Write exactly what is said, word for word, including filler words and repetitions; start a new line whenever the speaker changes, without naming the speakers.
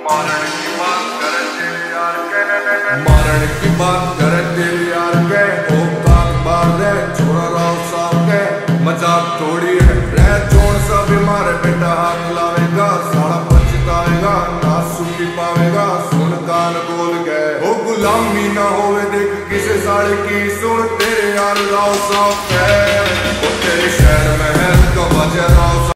मारण की बात करे तेरे यार के, मारण की बात करे तेरे यार के, औकात मार दे छोरा राव साहब के, मजाक थोड़ी है रह जोन सा बीमार बेटा हाथ लावेगा, साला पछताएगा ना सुखी पावेगा, सुन कान बोल गए ओ गुलामी ना होवे देख किसे साले की, सुन तेरे यार राव साहब के, ओ तेरे शहर में है तो बजा